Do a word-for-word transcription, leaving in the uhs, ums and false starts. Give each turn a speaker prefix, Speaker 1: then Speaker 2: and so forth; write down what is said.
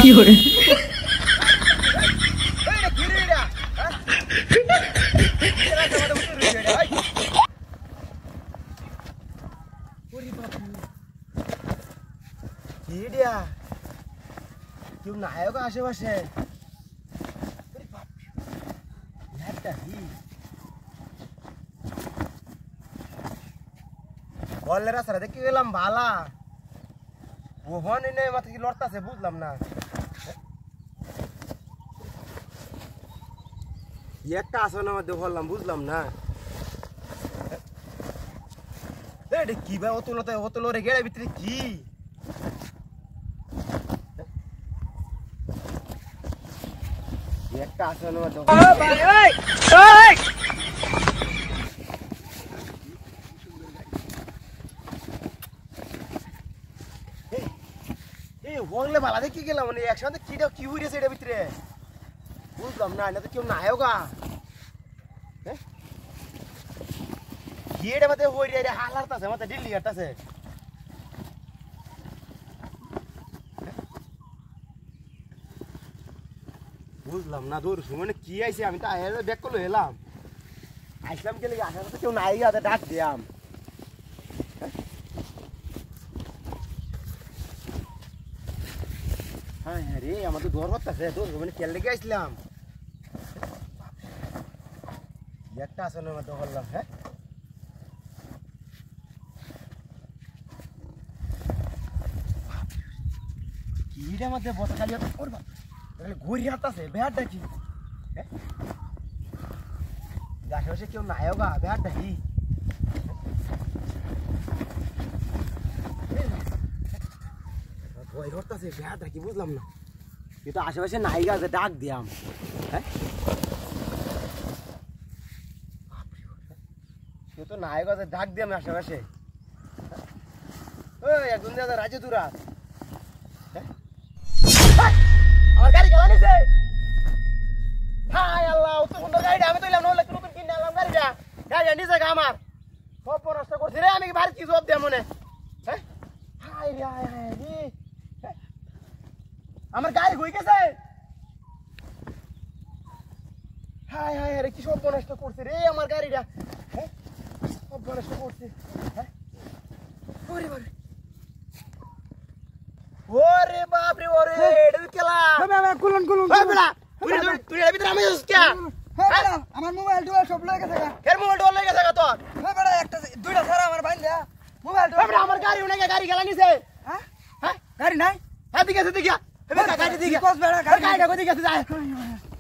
Speaker 1: কি করে
Speaker 2: কেউ নায়ক আশেপাশে বললে রাস্তা দেখি গেলাম ভালা ওহন নেই মাথা কি লড়তাছে বুঝলাম না একটা আসনের মধ্যে বললাম বুঝলাম না কি ভাই অত লতে অত লড়ে গেড়ে ভিতরে কি একটা আসনের মধ্যে বললে ভালো দেখি গেলাম মানে একসাথে কিটা কি হইছে এটার ভিতরে বুঝলাম না এটা তো কেউ নায়কা হ্যাঁ কি এটা মধ্যে হই রে হাল হারতাছে মাথা দিল্লি হারতাছে বুঝলাম না দূর মানে কি আইছে আমি তো আইলে ব্যাক করলো এলাম আইসলাম কে লাগে আসার তো কেউ নায়িকা হাতে ডাক দিয়াম হ্যাঁ হ্যাঁ রে আমার তো দৌড় করতেছে দৌড় মানে কেন লেগে আসলাম একটা আসনের মধ্যে বললাম হ্যাঁ কিটা মধ্যে বসে খালি করবা তাহলে ঘুরি হাত আছে বেহারটা কি হ্যাঁ আশেপাশে কেউ নায়কা বেহারটা কি ভয় করতেছে বেহারটা কি বুঝলাম না কিন্তু আশেপাশে নায়িকা আছে ডাক দিয়াম হ্যাঁ সে তো নায়ক আছে ডাক দিয়াম আশেপাশে ওই একজন দাদা রাজে তুরা আমার গাড়ি গেলা নিছে হায় আল্লাহ তো সুন্দর গাড়িটা আমি তো এলাম নলে নতুন কিনে আনলাম গাড়িটা গাড়িটা নিছে আমার সব নষ্ট করছি রে আমি বাড়ি কি জবাব দেব মনে হ্যাঁ হায় রে হায় হায় রে আমার গাড়ি হয়ে গেছে হায় হায় রে কি সব নষ্ট করছে রে আমার গাড়িটা হ্যাঁ সব নষ্ট করছে হ্যাঁ ওরে বাবা ওরে বাপ রে ওরে এটা কেলা
Speaker 1: বাবা কুলন কুলন
Speaker 2: ওই বেটা তুই তুই এর ভিতরে আমি যাস কে
Speaker 1: হ্যাঁ আমার মোবাইল টোবাইল সব লয়ে গেছে
Speaker 2: এর মোবাইল টোবাইল লয়ে গেছে তোর
Speaker 1: হ্যাঁ বেটা একটা দুইটা ছাড়া আমার বাইন দেয়া মোবাইল
Speaker 2: ওই বেটা আমার গাড়ি উনাকে গাড়ি গেলা নিছে
Speaker 1: হ্যাঁ
Speaker 2: হ্যাঁ
Speaker 1: গাড়ি নাই
Speaker 2: হ্যাঁ দিকে আছে দিকে গাড়ি দিকে
Speaker 1: কস বেটা
Speaker 2: গাড়িটা কই দিকে আছে যায়